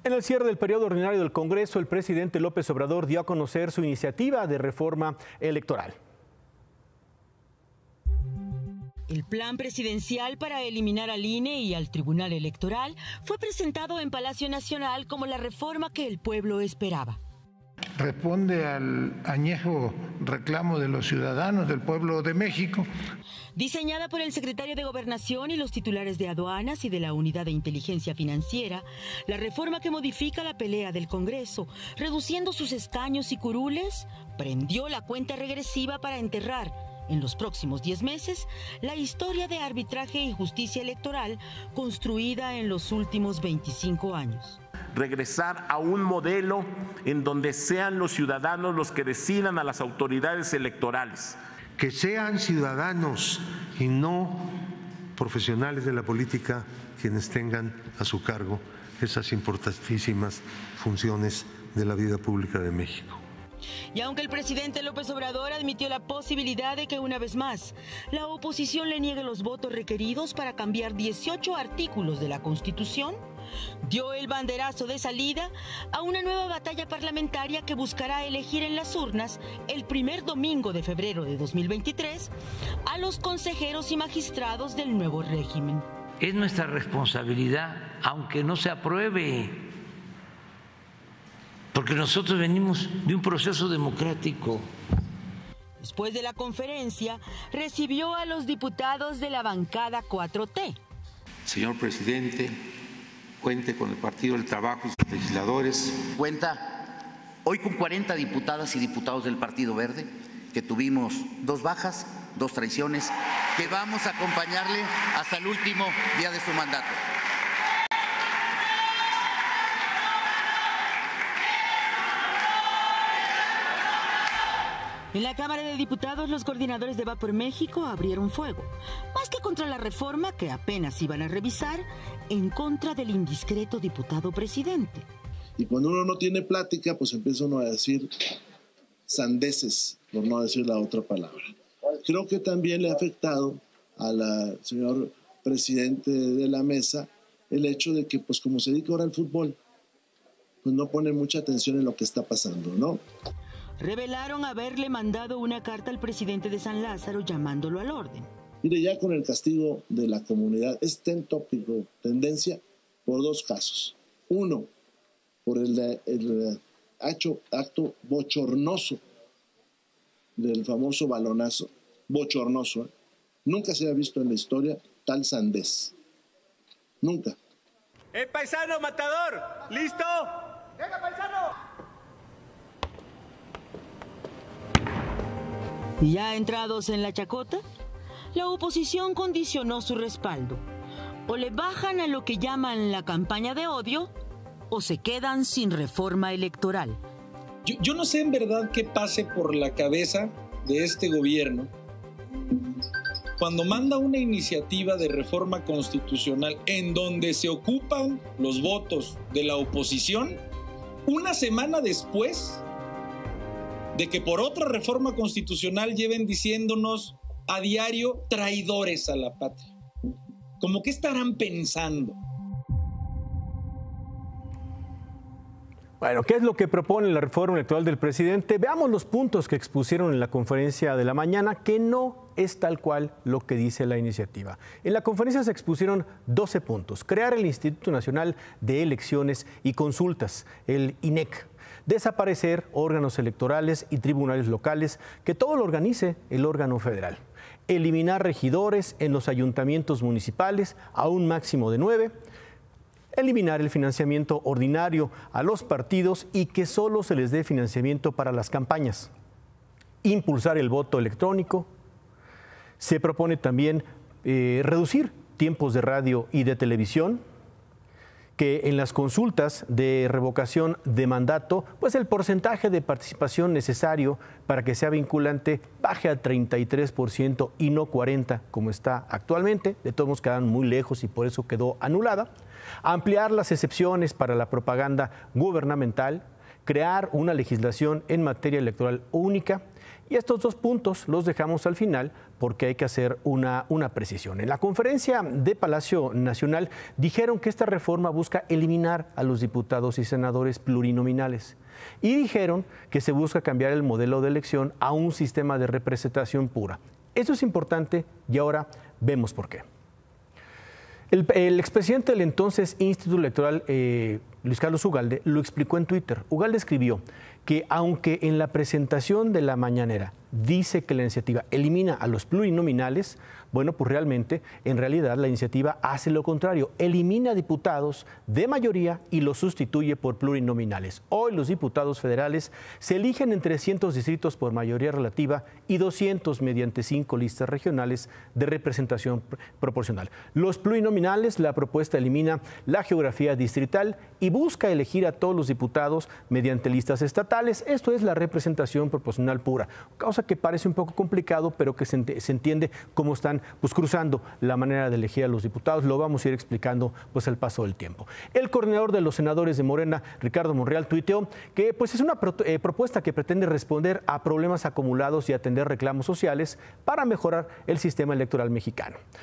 En el cierre del periodo ordinario del Congreso, el presidente López Obrador dio a conocer su iniciativa de reforma electoral. El plan presidencial para eliminar al INE y al Tribunal Electoral fue presentado en Palacio Nacional como la reforma que el pueblo esperaba. Responde al añejo reclamo de los ciudadanos del pueblo de México. Diseñada por el secretario de Gobernación y los titulares de aduanas y de la Unidad de Inteligencia Financiera, la reforma que modifica la pelea del Congreso, reduciendo sus escaños y curules, prendió la cuenta regresiva para enterrar en los próximos 10 meses la historia de arbitraje y justicia electoral construida en los últimos 25 años. Regresar a un modelo en donde sean los ciudadanos los que decidan a las autoridades electorales. Que sean ciudadanos y no profesionales de la política quienes tengan a su cargo esas importantísimas funciones de la vida pública de México. Y aunque el presidente López Obrador admitió la posibilidad de que una vez más la oposición le niegue los votos requeridos para cambiar 18 artículos de la Constitución, dio el banderazo de salida a una nueva batalla parlamentaria que buscará elegir en las urnas el primer domingo de febrero de 2023 a los consejeros y magistrados del nuevo régimen. Es nuestra responsabilidad, aunque no se apruebe, porque nosotros venimos de un proceso democrático. Después de la conferencia, recibió a los diputados de la bancada 4T. Señor presidente, cuente con el Partido del Trabajo y sus legisladores. Cuenta hoy con 40 diputadas y diputados del Partido Verde, que tuvimos 2 bajas, 2 traiciones, que vamos a acompañarle hasta el último día de su mandato. En la Cámara de Diputados, los coordinadores de Va por México abrieron fuego, más que contra la reforma que apenas iban a revisar, en contra del indiscreto diputado presidente. Y cuando uno no tiene plática, pues empieza uno a decir sandeces, por no decir la otra palabra. Creo que también le ha afectado al señor presidente de la mesa el hecho de que, pues como se dedica ahora al fútbol, pues no pone mucha atención en lo que está pasando, ¿no? Revelaron haberle mandado una carta al presidente de San Lázaro llamándolo al orden. Mire, ya con el castigo de la comunidad, es tendencia por 2 casos. Uno, por el acto bochornoso del famoso balonazo, bochornoso. Nunca se había visto en la historia tal sandez. Nunca. Paisano, matador! ¿Listo? ¡Venga, paisano! Y ya entrados en la chacota, la oposición condicionó su respaldo. O le bajan a lo que llaman la campaña de odio, o se quedan sin reforma electoral. Yo no sé en verdad qué pase por la cabeza de este gobierno cuando manda una iniciativa de reforma constitucional en donde se ocupan los votos de la oposición una semana después de que por otra reforma constitucional lleven diciéndonos a diario traidores a la patria. ¿Cómo qué estarán pensando? Bueno, ¿qué es lo que propone la reforma electoral del presidente? Veamos los puntos que expusieron en la conferencia de la mañana, que no es tal cual lo que dice la iniciativa. En la conferencia se expusieron 12 puntos. Crear el Instituto Nacional de Elecciones y Consultas, el INEC. Desaparecer órganos electorales y tribunales locales, que todo lo organice el órgano federal. Eliminar regidores en los ayuntamientos municipales a un máximo de 9. Eliminar el financiamiento ordinario a los partidos y que solo se les dé financiamiento para las campañas. Impulsar el voto electrónico. Se propone también reducir tiempos de radio y de televisión. Que en las consultas de revocación de mandato, pues el porcentaje de participación necesario para que sea vinculante baje al 33% y no 40% como está actualmente. De todos modos quedan muy lejos y por eso quedó anulada. Ampliar las excepciones para la propaganda gubernamental, crear una legislación en materia electoral única Y estos 2 puntos los dejamos al final porque hay que hacer una precisión. En la conferencia de Palacio Nacional dijeron que esta reforma busca eliminar a los diputados y senadores plurinominales. Y dijeron que se busca cambiar el modelo de elección a un sistema de representación pura. Eso es importante y ahora vemos por qué. El expresidente del entonces Instituto Electoral, Luis Carlos Ugalde, lo explicó en Twitter. Ugalde escribió que aunque en la presentación de la mañanera dice que la iniciativa elimina a los plurinominales, bueno, pues en realidad la iniciativa hace lo contrario, elimina diputados de mayoría y los sustituye por plurinominales. Hoy los diputados federales se eligen en 300 distritos por mayoría relativa y 200 mediante 5 listas regionales de representación proporcional. Los plurinominales, la propuesta elimina la geografía distrital y busca elegir a todos los diputados mediante listas estatales. Esto es la representación proporcional pura, causa que parece un poco complicado, pero que se entiende cómo están cruzando la manera de elegir a los diputados. Lo vamos a ir explicando al paso del tiempo. El coordinador de los senadores de Morena, Ricardo Monreal, tuiteó que es una propuesta que pretende responder a problemas acumulados y atender reclamos sociales para mejorar el sistema electoral mexicano.